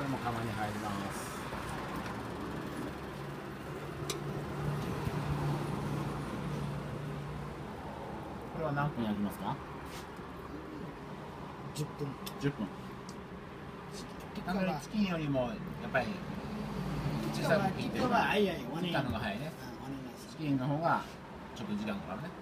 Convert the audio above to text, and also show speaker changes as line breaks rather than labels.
これも釜に入ります。これは何分焼きますか
？10分。
10分。タンドリーチキンよりもやっぱり小さく切ってるのが早いね。チキンの方がちょっと時間かかるね。